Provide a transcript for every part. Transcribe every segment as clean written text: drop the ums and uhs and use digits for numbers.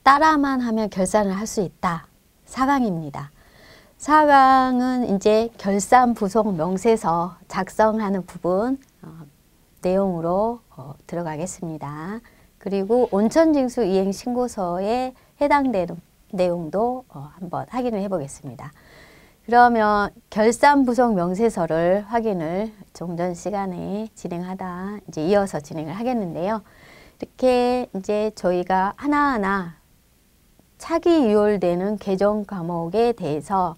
따라만 하면 결산을 할 수 있다. 4강입니다. 4강은 이제 결산 부속 명세서 작성하는 부분 내용으로 들어가겠습니다. 그리고 온천징수 이행 신고서에 해당되는 내용도 한번 확인을 해 보겠습니다. 그러면 결산 부속 명세서를 확인을 종전 시간에 진행하다 이제 이어서 진행을 하겠는데요. 이렇게 이제 저희가 하나하나 차기 유월되는 개정 과목에 대해서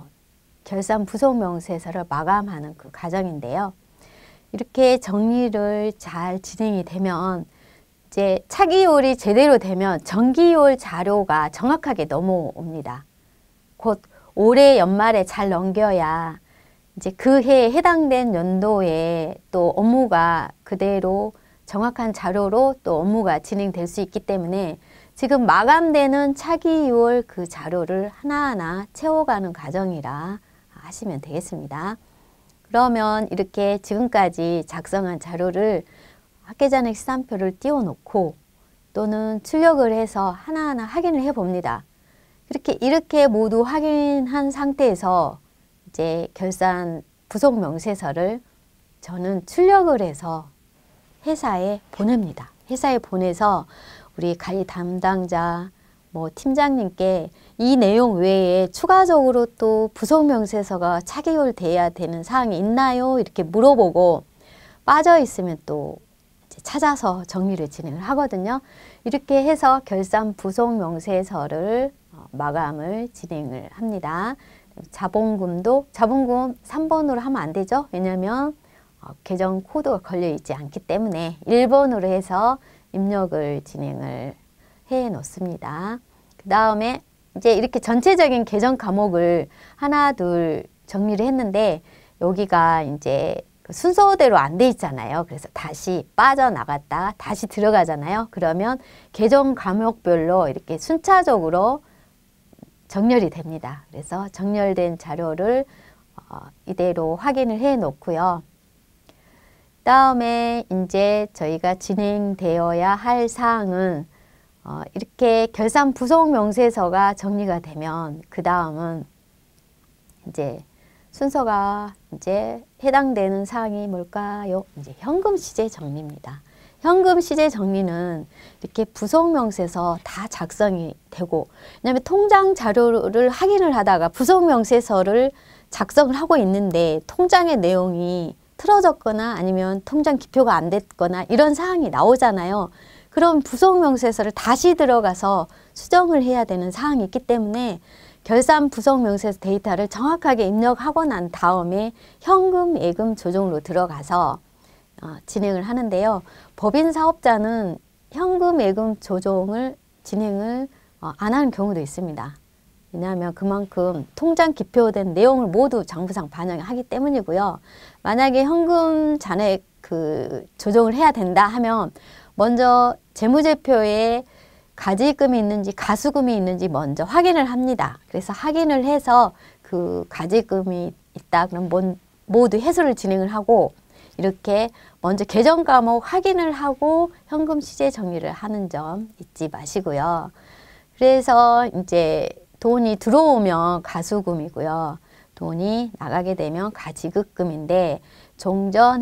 결산 부속 명세서를 마감하는 그 과정인데요. 이렇게 정리를 잘 진행이 되면 이제 차기 유월이 제대로 되면 정기 유월 자료가 정확하게 넘어옵니다. 곧 올해 연말에 잘 넘겨야 이제 그 해에 해당된 연도에 또 업무가 그대로 정확한 자료로 또 업무가 진행될 수 있기 때문에 지금 마감되는 차기 유월 그 자료를 하나하나 채워가는 과정이라 하시면 되겠습니다. 그러면 이렇게 지금까지 작성한 자료를 학계잔액 시산표를 띄워놓고 또는 출력을 해서 하나하나 확인을 해 봅니다. 이렇게 모두 확인한 상태에서 이제 결산 부속 명세서를 저는 출력을 해서 회사에 보냅니다. 회사에 보내서 우리 관리 담당자, 팀장님께 이 내용 외에 추가적으로 또 부속 명세서가 차기율 돼야 되는 사항이 있나요? 이렇게 물어보고 빠져 있으면 또 이제 찾아서 정리를 진행을 하거든요. 이렇게 해서 결산 부속 명세서를 마감을 진행을 합니다. 자본금 3번으로 하면 안 되죠. 왜냐하면 계정 코드가 걸려 있지 않기 때문에 1번으로 해서 입력을 진행을 해 놓습니다. 그 다음에 이제 이렇게 전체적인 계정 과목을 하나 둘 정리를 했는데 여기가 이제 순서대로 안 돼 있잖아요. 그래서 다시 빠져나갔다 다시 들어가잖아요. 그러면 계정 과목별로 이렇게 순차적으로 정렬이 됩니다. 그래서 정렬된 자료를 이대로 확인을 해 놓고요. 다음에 이제 저희가 진행되어야 할 사항은 이렇게 결산 부속 명세서가 정리가 되면 그 다음은 이제 순서가 이제 해당되는 사항이 뭘까요? 이제 현금 시제 정리입니다. 현금 시제 정리는 이렇게 부속 명세서 다 작성이 되고, 왜냐하면 통장 자료를 확인을 하다가 부속 명세서를 작성을 하고 있는데 통장의 내용이 틀어졌거나 아니면 통장 기표가 안 됐거나 이런 사항이 나오잖아요. 그럼 부속 명세서를 다시 들어가서 수정을 해야 되는 사항이 있기 때문에 결산 부속 명세서 데이터를 정확하게 입력하고 난 다음에 현금 예금 조정으로 들어가서 진행을 하는데요. 법인 사업자는 현금 예금 조정을 진행을 안 하는 경우도 있습니다. 왜냐하면 그만큼 통장 기표된 내용을 모두 장부상 반영하기 때문이고요. 만약에 현금 잔액 조정을 해야 된다 하면 먼저 재무제표에 가지금이 있는지 가수금이 있는지 먼저 확인을 합니다. 그래서 확인을 해서 그 가지금이 있다 그럼 모두 해소를 진행을 하고 이렇게 먼저 계정 과목 확인을 하고 현금 시제 정리를 하는 점 잊지 마시고요. 그래서 이제 돈이 들어오면 가수금이고요. 돈이 나가게 되면 가지급금인데 종전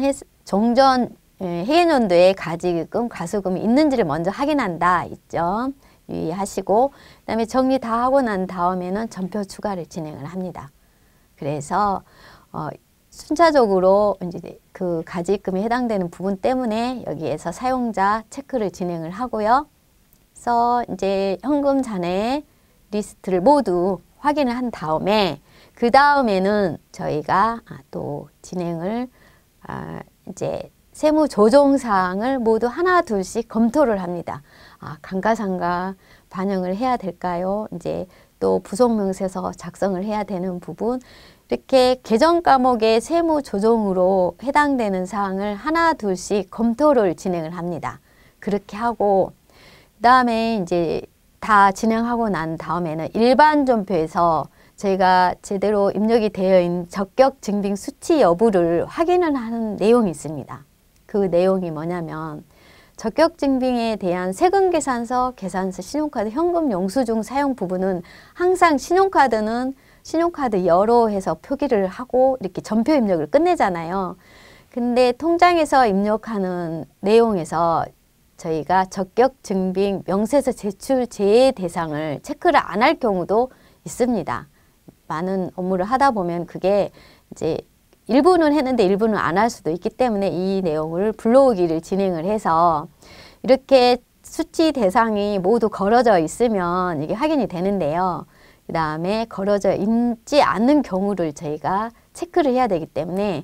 해외연도에 가지금, 가수금이 있는지를 먼저 확인한다. 있죠. 유의하시고 그 다음에 정리 다 하고 난 다음에는 전표 추가를 진행을 합니다. 그래서 순차적으로 이제 그 가지금에 해당되는 부분 때문에 여기에서 사용자 체크를 진행을 하고요. 그래서 이제 현금 잔액 리스트를 모두 확인을 한 다음에 그 다음에는 저희가 또 진행을 이제 세무 조정 사항을 모두 하나 둘씩 검토를 합니다. 감가상각 반영을 해야 될까요? 이제 또 부속 명세서 작성을 해야 되는 부분 이렇게 계정 과목의 세무 조정으로 해당되는 사항을 하나 둘씩 검토를 진행을 합니다. 그렇게 하고 그 다음에 이제 다 진행하고 난 다음에는 일반 전표에서 저희가 제대로 입력이 되어 있는 적격 증빙 수치 여부를 확인을 하는 내용이 있습니다. 그 내용이 뭐냐면 적격증빙에 대한 세금계산서, 계산서, 신용카드, 현금 영수증 사용 부분은 항상 신용카드 여로 해서 표기를 하고 이렇게 전표 입력을 끝내잖아요. 근데 통장에서 입력하는 내용에서 저희가 적격증빙 명세서 제출 제외 대상을 체크를 안 할 경우도 있습니다. 많은 업무를 하다 보면 그게 이제 일부는 했는데 일부는 안 할 수도 있기 때문에 이 내용을 불러오기를 진행을 해서 이렇게 수치 대상이 모두 걸어져 있으면 이게 확인이 되는데요. 그 다음에 걸어져 있지 않는 경우를 저희가 체크를 해야 되기 때문에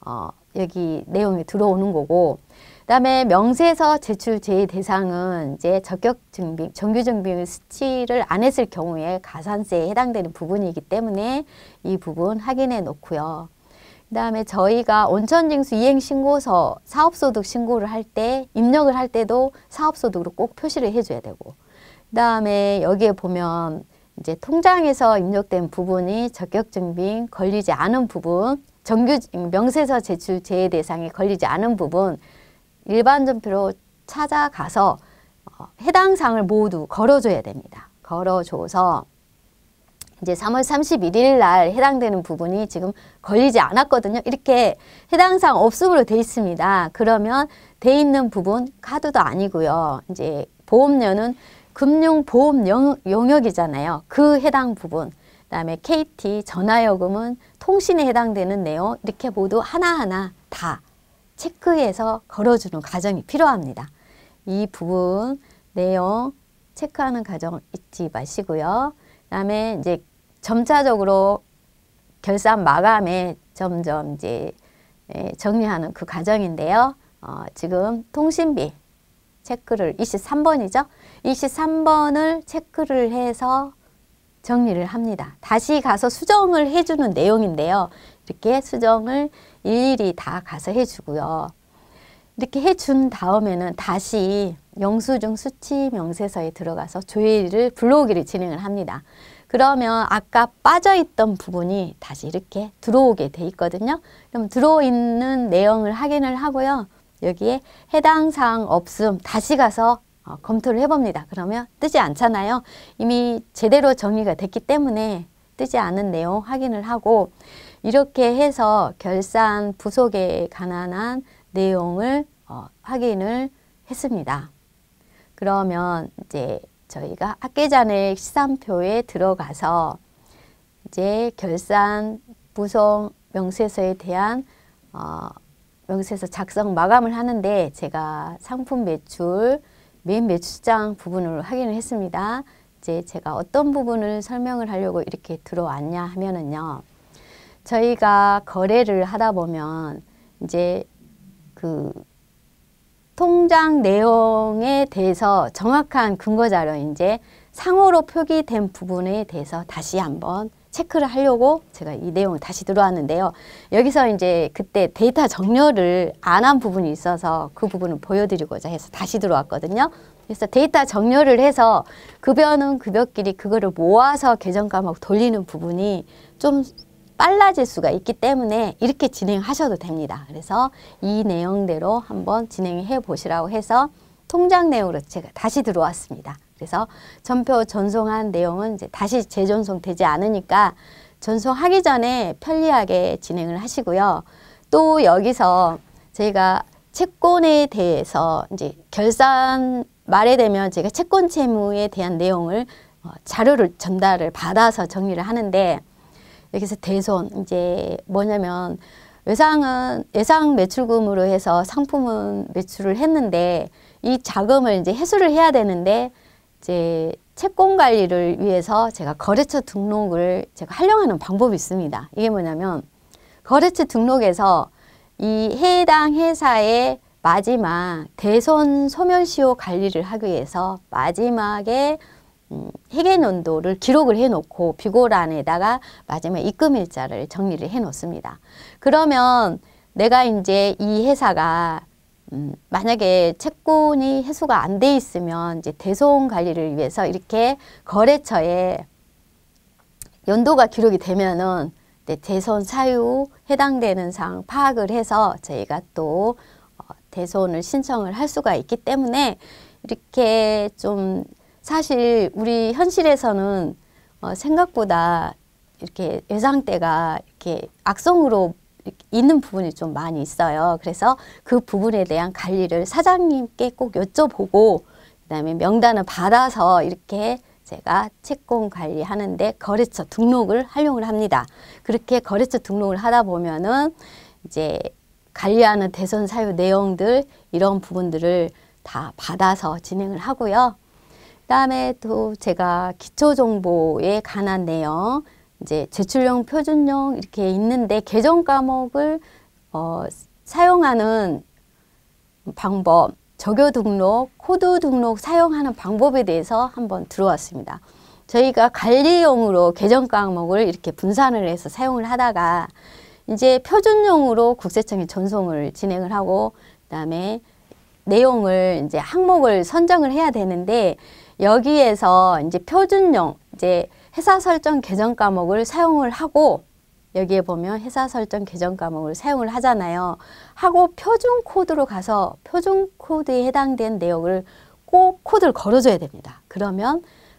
여기 내용이 들어오는 거고, 그 다음에 명세서 제출 제외 대상은 이제 적격증빙, 정규증빙을 수치를 안 했을 경우에 가산세에 해당되는 부분이기 때문에 이 부분 확인해 놓고요. 그 다음에 저희가 온천징수 이행신고서 사업소득 신고를 할 때, 입력을 할 때도 사업소득으로 꼭 표시를 해줘야 되고, 그 다음에 여기에 보면 이제 통장에서 입력된 부분이 적격증빙 걸리지 않은 부분, 명세서 제출 제외 대상에 걸리지 않은 부분, 일반 전표로 찾아가서 해당 사항을 모두 걸어줘야 됩니다. 걸어줘서 이제 3월 31일 날 해당되는 부분이 지금 걸리지 않았거든요. 이렇게 해당 사항 없음으로 돼 있습니다. 그러면 돼 있는 부분 카드도 아니고요. 이제 보험료는 금융보험 용역이잖아요. 그 해당 부분. 그다음에 KT, 전화요금은 통신에 해당되는 내용 이렇게 모두 하나하나 다 체크해서 걸어주는 과정이 필요합니다. 이 부분 내용 체크하는 과정 잊지 마시고요. 그다음에 이제 점차적으로 결산 마감에 점점 이제 정리하는 그 과정인데요. 지금 통신비 체크를 23번이죠. 23번을 체크를 해서 정리를 합니다. 다시 가서 수정을 해주는 내용인데요. 이렇게 수정을 일일이 다 가서 해주고요. 이렇게 해준 다음에는 다시 영수증 수치 명세서에 들어가서 조회를 불러오기를 진행을 합니다. 그러면 아까 빠져있던 부분이 다시 이렇게 들어오게 돼 있거든요. 그럼 들어있는 내용을 확인을 하고요. 여기에 해당 사항 없음 다시 가서 검토를 해봅니다. 그러면 뜨지 않잖아요. 이미 제대로 정리가 됐기 때문에 뜨지 않은 내용 확인을 하고 이렇게 해서 결산 부속에 관한 내용을 확인을 했습니다. 그러면 이제 저희가 학계잔액 시산표에 들어가서 이제 결산 부속 명세서에 대한 명세서 작성 마감을 하는데 제가 상품 매출 메인 매출장 부분을 확인을 했습니다. 이제 제가 어떤 부분을 설명을 하려고 이렇게 들어왔냐 하면은요. 저희가 거래를 하다 보면 이제 그 통장 내용에 대해서 정확한 근거 자료 이제 상호로 표기된 부분에 대해서 다시 한번 체크를 하려고 제가 이 내용을 다시 들어왔는데요. 여기서 이제 그때 데이터 정렬을 안 한 부분이 있어서 그 부분을 보여드리고자 해서 다시 들어왔거든요. 그래서 데이터 정렬을 해서 급여는 급여끼리 그거를 모아서 계정 감목 돌리는 부분이 좀 빨라질 수가 있기 때문에 이렇게 진행하셔도 됩니다. 그래서 이 내용대로 한번 진행해 보시라고 해서 통장 내용으로 제가 다시 들어왔습니다. 그래서 전표 전송한 내용은 이제 다시 재전송되지 않으니까 전송하기 전에 편리하게 진행을 하시고요. 또 여기서 저희가 채권에 대해서 이제 결산 말에 되면 제가 채권 채무에 대한 내용을 자료를 전달을 받아서 정리를 하는데 여기서 대손 이제 뭐냐면 예상 매출금으로 해서 상품은 매출을 했는데 이 자금을 이제 회수를 해야 되는데 이제 채권 관리를 위해서 제가 거래처 등록을 제가 활용하는 방법이 있습니다. 이게 뭐냐면 거래처 등록에서 이 해당 회사의 마지막 대손 소멸시효 관리를 하기 위해서 마지막에 회계연도를 기록을 해놓고 비고란에다가 마지막 입금일자를 정리를 해놓습니다. 그러면 내가 이제 이 회사가 만약에 채권이 회수가 안 돼 있으면 이제 대손 관리를 위해서 이렇게 거래처에 연도가 기록이 되면은 대손 사유 해당되는 사항 파악을 해서 저희가 또 대손을 신청을 할 수가 있기 때문에 이렇게 좀 사실 우리 현실에서는 생각보다 이렇게 예상대가 이렇게 악성으로 있는 부분이 좀 많이 있어요. 그래서 그 부분에 대한 관리를 사장님께 꼭 여쭤보고 그다음에 명단을 받아서 이렇게 제가 채권 관리하는데 거래처 등록을 활용을 합니다. 그렇게 거래처 등록을 하다 보면은 이제 관리하는 대손 사유 내용들 이런 부분들을 다 받아서 진행을 하고요. 그다음에 또 제가 기초정보에 관한 내용 이제 제출용, 표준용 이렇게 있는데 계정 과목을 사용하는 방법, 적요 등록, 코드 등록 사용하는 방법에 대해서 한번 들어왔습니다. 저희가 관리용으로 계정 과목을 이렇게 분산을 해서 사용을 하다가 이제 표준용으로 국세청에 전송을 진행을 하고 그다음에 내용을 이제 항목을 선정을 해야 되는데 여기에서 이제 표준용 이제 회사 설정 계정 과목을 사용을 하고 여기에 보면 회사 설정 계정 과목을 사용을 하잖아요. 하고 표준 코드로 가서 표준 코드에 해당된 내용을 꼭 코드를 걸어줘야 됩니다. 그러면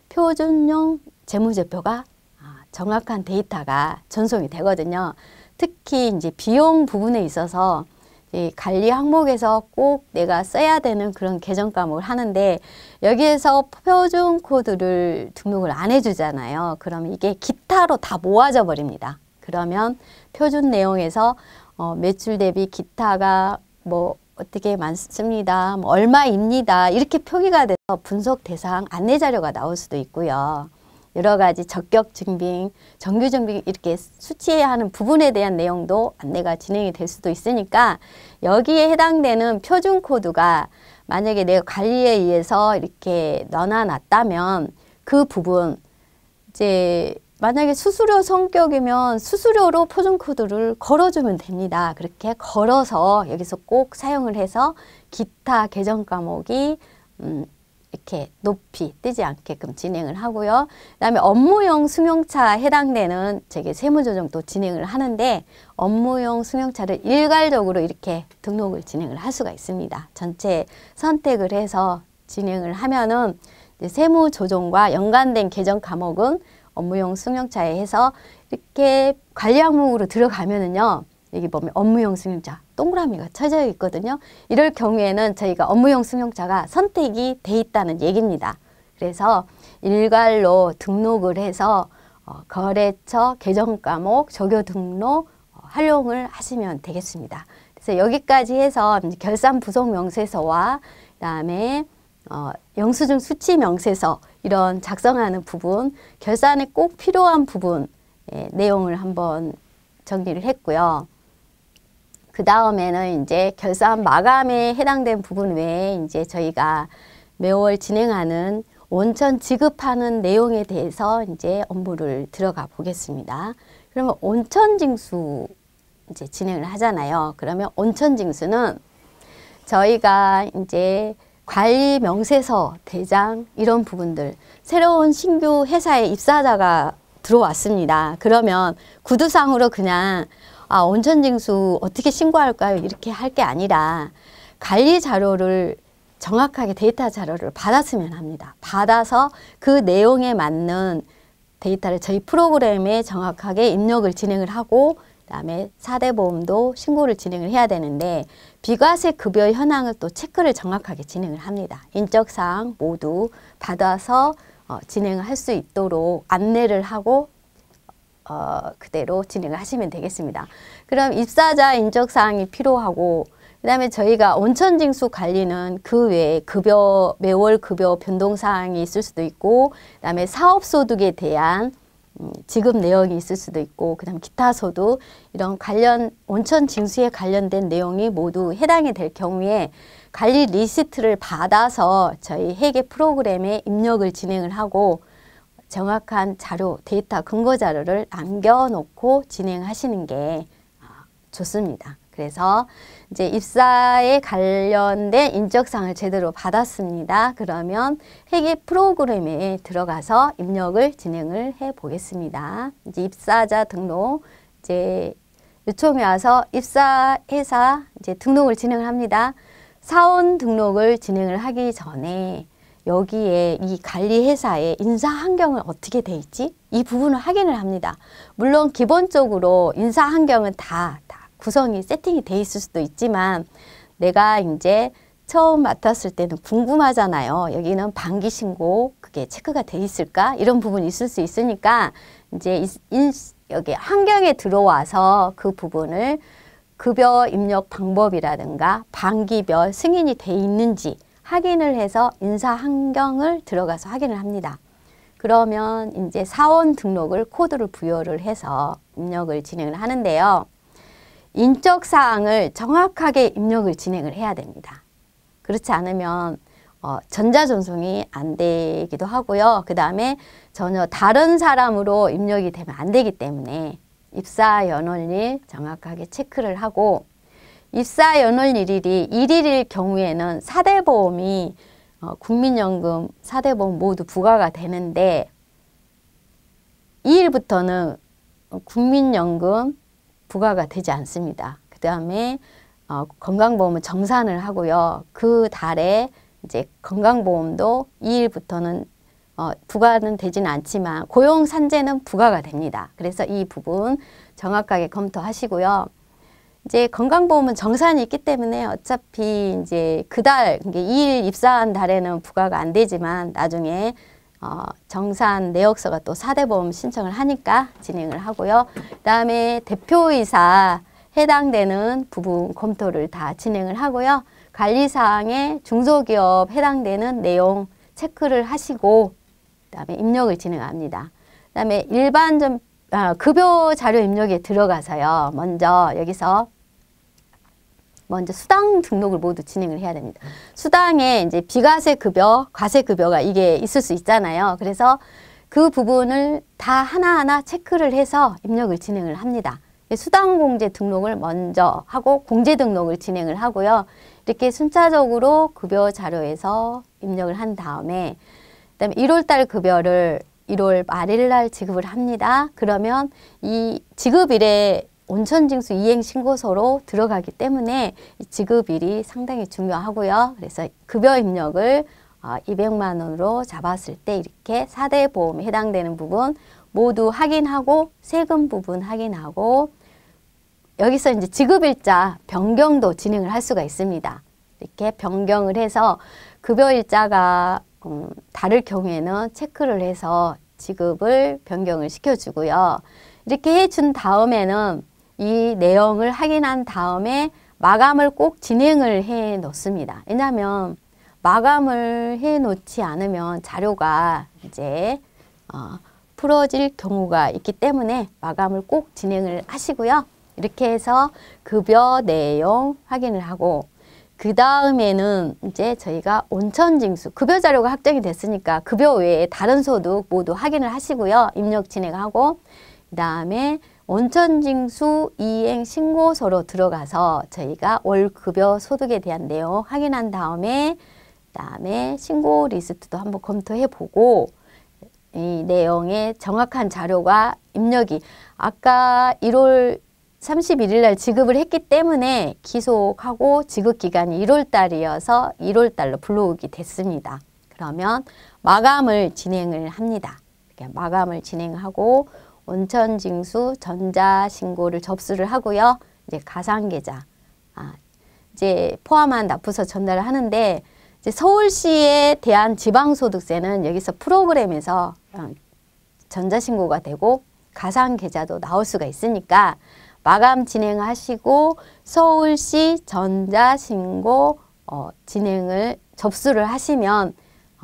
표준용 재무제표가 정확한 데이터가 전송이 되거든요. 특히 이제 비용 부분에 있어서 이 관리 항목에서 꼭 내가 써야 되는 그런 계정 과목을 하는데 여기에서 표준 코드를 등록을 안 해주잖아요. 그러면 이게 기타로 다 모아져 버립니다. 그러면 표준 내용에서 매출 대비 기타가 뭐 어떻게 많습니다. 뭐 얼마입니다. 이렇게 표기가 돼서 분석 대상 안내 자료가 나올 수도 있고요. 여러 가지 적격 증빙, 정규 증빙 이렇게 수치해야 하는 부분에 대한 내용도 안내가 진행이 될 수도 있으니까 여기에 해당되는 표준 코드가 만약에 내가 관리에 의해서 이렇게 넣어놨다면 그 부분 이제 만약에 수수료 성격이면 수수료로 표준 코드를 걸어주면 됩니다. 그렇게 걸어서 여기서 꼭 사용을 해서 기타 계정 과목이 이렇게 높이 뜨지 않게끔 진행을 하고요. 그다음에 업무용 승용차 해당되는 제게 세무조정도 진행을 하는데 업무용 승용차를 일괄적으로 이렇게 등록을 진행을 할 수가 있습니다. 전체 선택을 해서 진행을 하면은 이제 세무조정과 연관된 계정 과목은 업무용 승용차에 해서 이렇게 관리 항목으로 들어가면은요. 여기 보면 업무용 승용차 동그라미가 쳐져 있거든요. 이럴 경우에는 저희가 업무용 승용차가 선택이 돼 있다는 얘기입니다. 그래서 일괄로 등록을 해서 거래처 계정 과목 적요 등록 활용을 하시면 되겠습니다. 그래서 여기까지 해서 결산 부속 명세서와 그다음에 영수증 수치 명세서 이런 작성하는 부분, 결산에 꼭 필요한 부분 내용을 한번 정리를 했고요. 그 다음에는 이제 결산 마감에 해당된 부분 외에 이제 저희가 매월 진행하는 온천 지급하는 내용에 대해서 이제 업무를 들어가 보겠습니다. 그러면 온천 징수 이제 진행을 하잖아요. 그러면 온천 징수는 저희가 이제 관리 명세서, 대장 이런 부분들 새로운 신규 회사에 입사자가 들어왔습니다. 그러면 구두상으로 그냥 온천징수 어떻게 신고할까요? 이렇게 할 게 아니라 관리 자료를 정확하게 데이터 자료를 받았으면 합니다. 받아서 그 내용에 맞는 데이터를 저희 프로그램에 정확하게 입력을 진행을 하고 그다음에 4대 보험도 신고를 진행을 해야 되는데 비과세 급여 현황을 또 체크를 정확하게 진행을 합니다. 인적사항 모두 받아서 진행을 할 수 있도록 안내를 하고 그대로 진행을 하시면 되겠습니다. 그럼 입사자 인적사항이 필요하고 그 다음에 저희가 온천징수 관리는 그 외에 급여, 매월 급여 변동사항이 있을 수도 있고 그 다음에 사업소득에 대한 지급 내역이 있을 수도 있고 그 다음 기타 소득 이런 관련 온천징수에 관련된 내용이 모두 해당이 될 경우에 관리 리스트를 받아서 저희 회계 프로그램에 입력을 진행을 하고 정확한 자료, 데이터, 근거 자료를 남겨놓고 진행하시는 게 좋습니다. 그래서 이제 입사에 관련된 인적사항을 제대로 받았습니다. 그러면 회계 프로그램에 들어가서 입력을 진행을 해 보겠습니다. 이제 입사자 등록 이제 요청이 와서 입사회사 이제 등록을 진행을 합니다. 사원 등록을 진행을 하기 전에 여기에 이 관리회사의 인사 환경은 어떻게 돼 있지? 이 부분을 확인을 합니다. 물론 기본적으로 인사 환경은 다 구성이 세팅이 돼 있을 수도 있지만 내가 이제 처음 맡았을 때는 궁금하잖아요. 여기는 반기 신고 그게 체크가 돼 있을까? 이런 부분이 있을 수 있으니까 이제 여기 환경에 들어와서 그 부분을 급여 입력 방법이라든가 반기별 승인이 돼 있는지 확인을 해서 인사 환경을 들어가서 확인을 합니다. 그러면 이제 사원 등록을 코드를 부여를 해서 입력을 진행을 하는데요. 인적 사항을 정확하게 입력을 진행을 해야 됩니다. 그렇지 않으면 전자전송이 안 되기도 하고요. 그 다음에 전혀 다른 사람으로 입력이 되면 안 되기 때문에 입사 연월일 정확하게 체크를 하고 입사 연월일이 1일일 경우에는 4대 보험이 국민연금 4대 보험 모두 부과가 되는데 2일부터는 국민연금 부과가 되지 않습니다. 그 다음에 건강보험은 정산을 하고요. 그 달에 이제 건강보험도 2일부터는 부과는 되지는 않지만 고용산재는 부과가 됩니다. 그래서 이 부분 정확하게 검토하시고요. 이제 건강보험은 정산이 있기 때문에 어차피 이제 그 달, 2일 입사한 달에는 부과가 안 되지만 나중에 정산 내역서가 또 4대 보험 신청을 하니까 진행을 하고요. 그 다음에 대표이사 해당되는 부분 검토를 다 진행을 하고요. 관리사항에 중소기업 해당되는 내용 체크를 하시고 그 다음에 입력을 진행합니다. 그 다음에 급여 자료 입력에 들어가서요. 먼저 수당 등록을 모두 진행을 해야 됩니다. 수당에 이제 비과세 급여, 과세 급여가 이게 있을 수 있잖아요. 그래서 그 부분을 다 하나하나 체크를 해서 입력을 진행을 합니다. 수당 공제 등록을 먼저 하고 공제 등록을 진행을 하고요. 이렇게 순차적으로 급여 자료에서 입력을 한 다음에 그다음에 1월달 급여를 1월 말일 날 지급을 합니다. 그러면 이 지급일에 온천징수 이행신고서로 들어가기 때문에 이 지급일이 상당히 중요하고요. 그래서 급여 입력을 200만 원으로 잡았을 때 이렇게 4대 보험에 해당되는 부분 모두 확인하고 세금 부분 확인하고 여기서 이제 지급일자 변경도 진행을 할 수가 있습니다. 이렇게 변경을 해서 급여일자가 다를 경우에는 체크를 해서 지급을 변경을 시켜주고요. 이렇게 해준 다음에는 이 내용을 확인한 다음에 마감을 꼭 진행을 해 놓습니다. 왜냐하면 마감을 해 놓지 않으면 자료가 이제 풀어질 경우가 있기 때문에 마감을 꼭 진행을 하시고요. 이렇게 해서 급여 내용 확인을 하고 그 다음에는 이제 저희가 온천징수 급여 자료가 확정이 됐으니까 급여 외에 다른 소득 모두 확인을 하시고요. 입력 진행하고 그 다음에 온천징수 이행 신고서로 들어가서 저희가 월 급여 소득에 대한 내용 확인한 다음에 그다음에 신고 리스트도 한번 검토해 보고 이 내용의 정확한 자료가 입력이 아까 1월 31일 날 지급을 했기 때문에 기속하고 지급 기간이 1월 달이어서 1월 달로 불러오게 됐습니다. 그러면 마감을 진행을 합니다. 이렇게 마감을 진행하고 온천징수 전자신고를 접수를 하고요. 이제 가상계좌 이제 포함한 납부서 전달을 하는데 이제 서울시에 대한 지방소득세는 여기서 프로그램에서 전자신고가 되고 가상계좌도 나올 수가 있으니까 마감 진행하시고 서울시 전자신고 진행을 접수를 하시면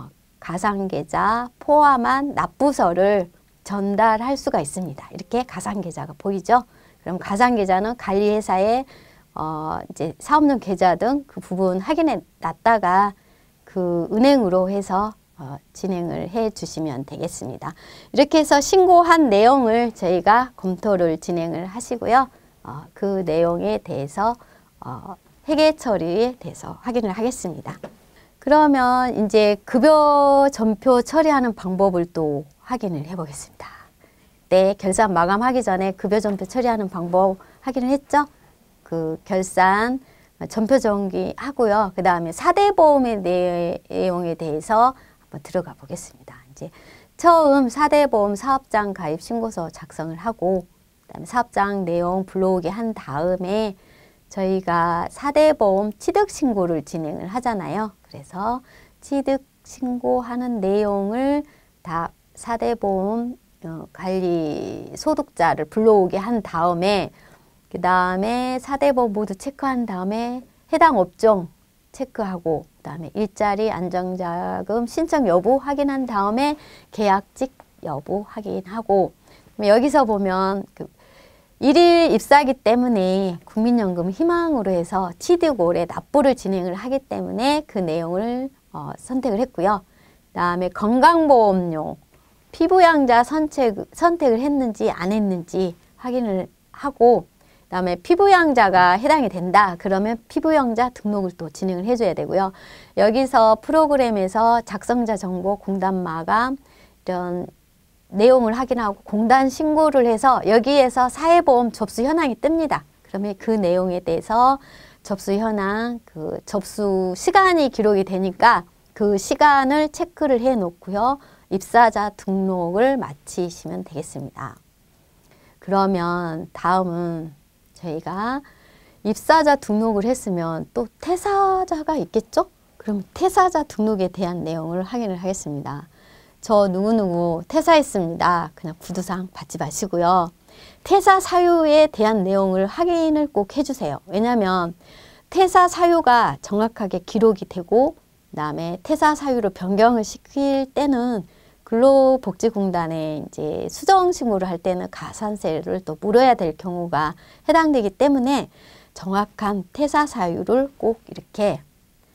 가상계좌 포함한 납부서를 전달할 수가 있습니다. 이렇게 가상계좌가 보이죠? 그럼 가상계좌는 관리회사에 이제 사업용 계좌 등 그 부분 확인해 놨다가 그 은행으로 해서 진행을 해 주시면 되겠습니다. 이렇게 해서 신고한 내용을 저희가 검토를 진행을 하시고요. 그 내용에 대해서 회계 처리에 대해서 확인을 하겠습니다. 그러면 이제 급여 전표 처리하는 방법을 또 확인을 해 보겠습니다. 네, 결산 마감하기 전에 급여 전표 처리하는 방법 확인을 했죠? 그 결산 전표정리 하고요. 그 다음에 4대 보험의 내용에 대해서 한번 들어가 보겠습니다. 이제 처음 4대 보험 사업장 가입 신고서 작성을 하고, 그 다음에 사업장 내용 불러오게 한 다음에 저희가 4대 보험 취득 신고를 진행을 하잖아요. 그래서 취득 신고하는 내용을 다 4대 보험 관리 소득자를 불러오게 한 다음에, 그 다음에 4대 보험 모두 체크한 다음에 해당 업종 체크하고, 그 다음에 일자리 안정자금 신청 여부 확인한 다음에 계약직 여부 확인하고, 여기서 보면 일일 입사하기 때문에 국민연금 희망으로 해서 취득올해 납부를 진행을 하기 때문에 그 내용을 선택을 했고요. 그 다음에 건강보험료 피부양자 선택을 했는지 안 했는지 확인을 하고, 그 다음에 피부양자가 해당이 된다 그러면 피부양자 등록을 또 진행을 해줘야 되고요. 여기서 프로그램에서 작성자 정보, 공단 마감 이런 내용을 확인하고 공단 신고를 해서 여기에서 사회보험 접수 현황이 뜹니다. 그러면 그 내용에 대해서 접수 현황, 그 접수 시간이 기록이 되니까 그 시간을 체크를 해 놓고요. 입사자 등록을 마치시면 되겠습니다. 그러면 다음은 저희가 입사자 등록을 했으면 또 퇴사자가 있겠죠? 그럼 퇴사자 등록에 대한 내용을 확인을 하겠습니다. 저 누구누구 퇴사했습니다. 그냥 구두상 받지 마시고요. 퇴사 사유에 대한 내용을 확인을 꼭 해주세요. 왜냐하면 퇴사 사유가 정확하게 기록이 되고, 그 다음에 퇴사 사유로 변경을 시킬 때는 근로복지공단에 이제 수정신고를 할 때는 가산세를 또 물어야 될 경우가 해당되기 때문에 정확한 퇴사 사유를 꼭 이렇게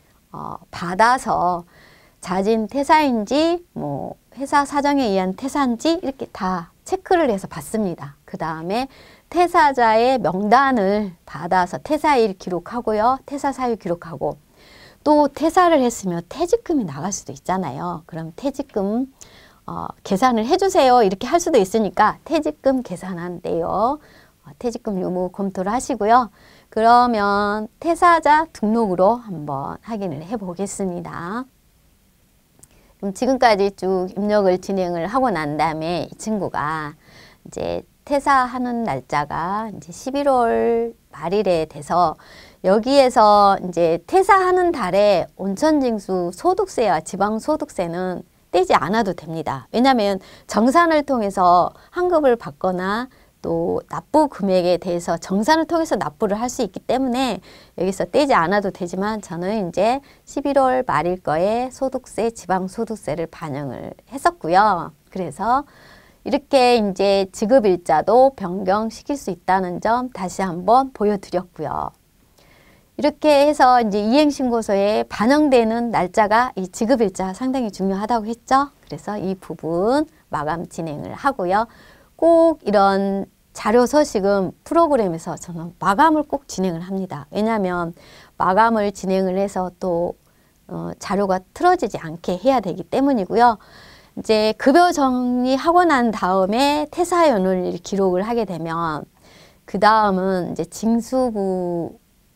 받아서 자진 퇴사인지 뭐 회사 사정에 의한 퇴사인지 이렇게 다 체크를 해서 받습니다. 그 다음에 퇴사자의 명단을 받아서 퇴사일 기록하고요. 퇴사 사유 기록하고, 또 퇴사를 했으면 퇴직금이 나갈 수도 있잖아요. 그럼 퇴직금 계산을 해주세요 이렇게 할 수도 있으니까 퇴직금 계산한 내용 퇴직금 유무 검토를 하시고요. 그러면 퇴사자 등록으로 한번 확인을 해 보겠습니다. 그럼 지금까지 쭉 입력을 진행을 하고 난 다음에 이 친구가 이제 퇴사하는 날짜가 이제 11월 말일에 돼서 여기에서 이제 퇴사하는 달에 온천징수 소득세와 지방소득세는 떼지 않아도 됩니다. 왜냐하면 정산을 통해서 환급을 받거나 또 납부 금액에 대해서 정산을 통해서 납부를 할 수 있기 때문에 여기서 떼지 않아도 되지만 저는 이제 11월 말일 거에 소득세, 지방소득세를 반영을 했었고요. 그래서 이렇게 이제 지급일자도 변경시킬 수 있다는 점 다시 한번 보여드렸고요. 이렇게 해서 이제 이행신고서에 반영되는 날짜가 이 지급일자 상당히 중요하다고 했죠. 그래서 이 부분 마감 진행을 하고요. 꼭 이런 자료 서식은 프로그램에서 저는 마감을 꼭 진행을 합니다. 왜냐하면 마감을 진행을 해서 또 자료가 틀어지지 않게 해야 되기 때문이고요. 이제 급여 정리하고 난 다음에 퇴사 연월일 기록을 하게 되면 그 다음은 이제 징수부로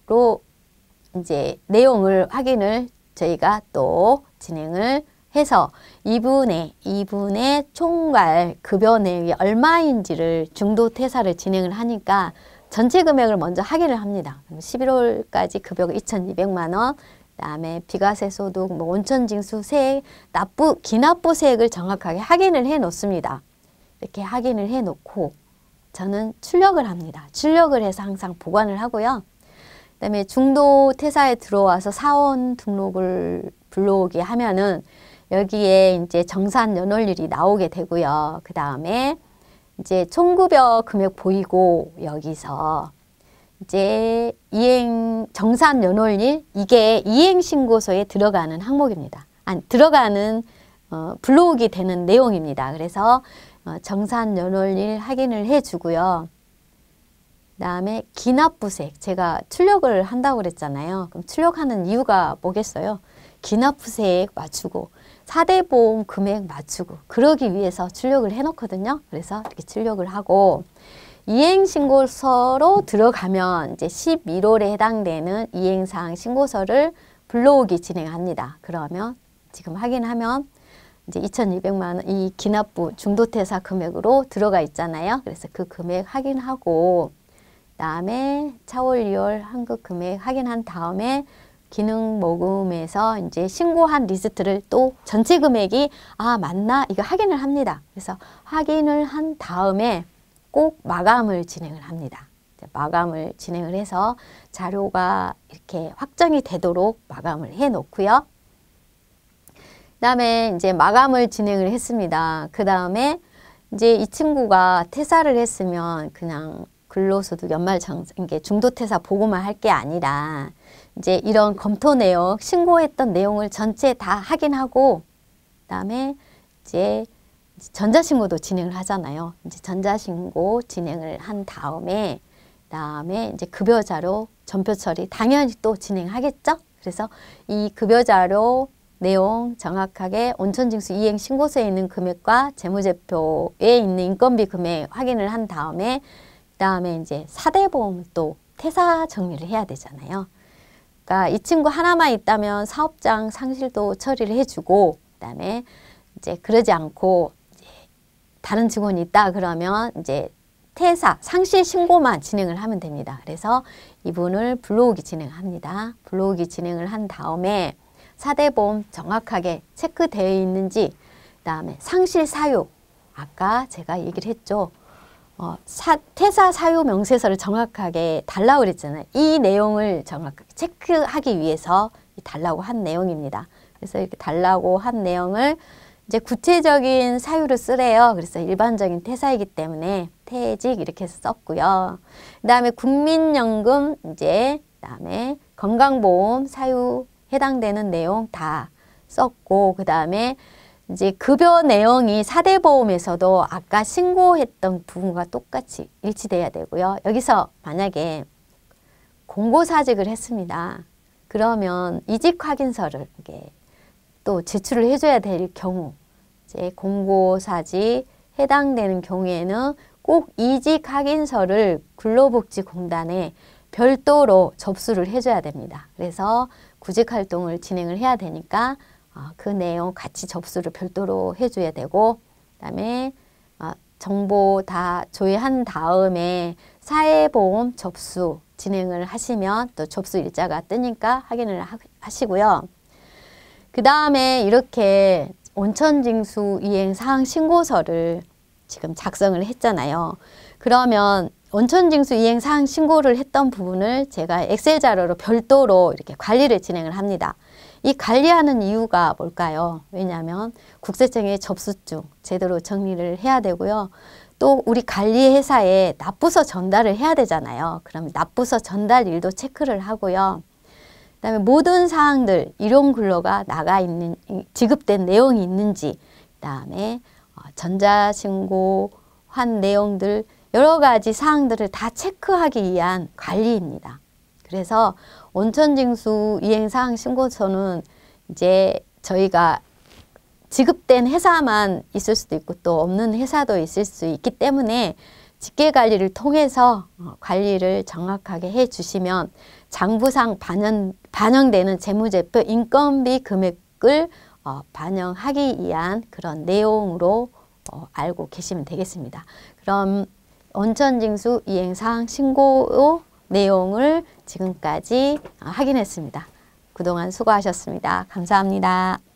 이제 내용을 확인을 저희가 또 진행을 해서 이분의 총괄 급여 내역이 얼마인지를 중도 퇴사를 진행을 하니까 전체 금액을 먼저 확인을 합니다. 11월까지 급여가 2,200만 원, 그다음에 비과세 소득, 뭐 온천징수 세액, 기납부 세액을 정확하게 확인을 해 놓습니다. 이렇게 확인을 해 놓고 저는 출력을 합니다. 출력을 해서 항상 보관을 하고요. 그다음에 중도 퇴사에 들어와서 사원 등록을 불러오게 하면은 여기에 이제 정산 연월일이 나오게 되고요. 그 다음에 이제 총급여 금액 보이고 여기서 이제 정산 연월일 이게 이행신고서에 들어가는 항목입니다. 들어가는 불러오게 되는 내용입니다. 그래서 정산 연월일 확인을 해주고요. 그 다음에 기납부세액 제가 출력을 한다고 그랬잖아요. 그럼 출력하는 이유가 뭐겠어요? 기납부세액 맞추고 4대 보험 금액 맞추고 그러기 위해서 출력을 해놓거든요. 그래서 이렇게 출력을 하고 이행신고서로 들어가면 이제 11월에 해당되는 이행사항 신고서를 불러오기 진행합니다. 그러면 지금 확인하면 이제 2,200만 원 이 기납부 중도태사 금액으로 들어가 있잖아요. 그래서 그 금액 확인하고 그다음에 차월 2월 환급 금액 확인한 다음에 기능모금에서 이제 신고한 리스트를 또 전체 금액이 맞나 이거 확인을 합니다. 그래서 확인을 한 다음에 꼭 마감을 진행을 합니다. 마감을 진행을 해서 자료가 이렇게 확정이 되도록 마감을 해 놓고요. 그 다음에 이제 마감을 진행을 했습니다. 그 다음에 이제 이 친구가 퇴사를 했으면 그냥 근로소득 이게 중도퇴사 보고만 할 게 아니라 이제 이런 검토 내용, 신고했던 내용을 전체 다 확인하고 그다음에 이제 전자신고도 진행을 하잖아요. 이제 전자신고 진행을 한 다음에 그다음에 이제 급여자료 전표 처리 당연히 또 진행하겠죠. 그래서 이 급여자료 내용 정확하게 온천징수 이행신고서에 있는 금액과 재무제표에 있는 인건비 금액 확인을 한 다음에 그다음에 이제 사대보험 또 퇴사 정리를 해야 되잖아요. 그러니까 이 친구 하나만 있다면 사업장 상실도 처리를 해주고 그다음에 이제 그러지 않고 이제 다른 직원이 있다 그러면 이제 퇴사 상실 신고만 진행을 하면 됩니다. 그래서 이분을 불러오기 진행합니다. 불러오기 진행을 한 다음에 사대보험 정확하게 체크되어 있는지 그다음에 상실 사유 아까 제가 얘기를 했죠. 퇴사 사유 명세서를 정확하게 달라고 그랬잖아요. 이 내용을 정확하게 체크하기 위해서 달라고 한 내용입니다. 그래서 이렇게 달라고 한 내용을 이제 구체적인 사유를 쓰래요. 그래서 일반적인 퇴사이기 때문에 퇴직 이렇게 해서 썼고요. 그 다음에 국민연금 이제 그다음에 건강보험 사유 해당되는 내용 다 썼고 그 다음에 이제 급여 내용이 사대보험에서도 아까 신고했던 부분과 똑같이 일치돼야 되고요. 여기서 만약에 공고사직을 했습니다. 그러면 이직 확인서를 이게 또 제출을 해줘야 될 경우 이제 공고사직 해당되는 경우에는 꼭 이직 확인서를 근로복지공단에 별도로 접수를 해줘야 됩니다. 그래서 구직활동을 진행을 해야 되니까 그 내용 같이 접수를 별도로 해줘야 되고 그다음에 정보 다 조회한 다음에 사회보험 접수 진행을 하시면 또 접수 일자가 뜨니까 확인을 하시고요. 그 다음에 이렇게 온천징수 이행 사항 신고서를 지금 작성을 했잖아요. 그러면 온천징수 이행 사항 신고를 했던 부분을 제가 엑셀 자료로 별도로 이렇게 관리를 진행을 합니다. 이 관리하는 이유가 뭘까요? 왜냐하면 국세청에 접수증 제대로 정리를 해야 되고요. 또 우리 관리회사에 납부서 전달을 해야 되잖아요. 그럼 납부서 전달 일도 체크를 하고요. 그다음에 모든 사항들 일용근로가 나가 있는 지급된 내용이 있는지 그다음에 전자신고한 내용들 여러 가지 사항들을 다 체크하기 위한 관리입니다. 그래서 온천징수 이행사항 신고서는 이제 저희가 지급된 회사만 있을 수도 있고 또 없는 회사도 있을 수 있기 때문에 직계관리를 통해서 관리를 정확하게 해주시면 장부상 반영되는 재무제표 인건비 금액을 반영하기 위한 그런 내용으로 알고 계시면 되겠습니다. 그럼 온천징수 이행사항 신고 내용을 지금까지 확인했습니다. 그동안 수고하셨습니다. 감사합니다.